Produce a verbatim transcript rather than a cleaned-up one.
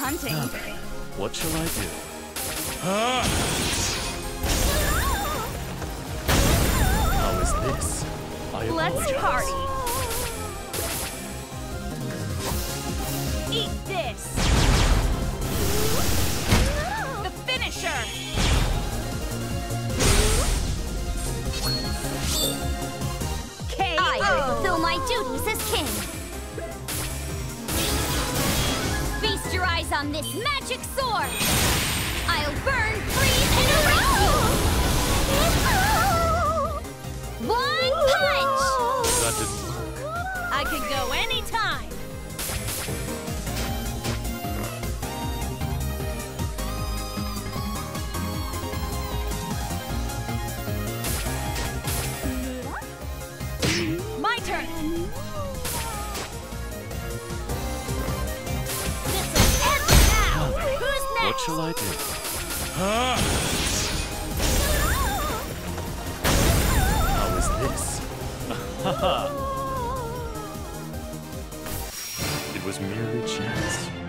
hunting. Okay. What shall I do? How is this? I Let's apologize. party. Eat this. The finisher. K O. I will fulfill my duties as king. Feast your eyes on this magic sword. I'll burn, freeze, and erase you. One punch. That didn't work. I could go anytime. My turn. This'll end now. Who's next? What shall I do? How is this? It was merely chance.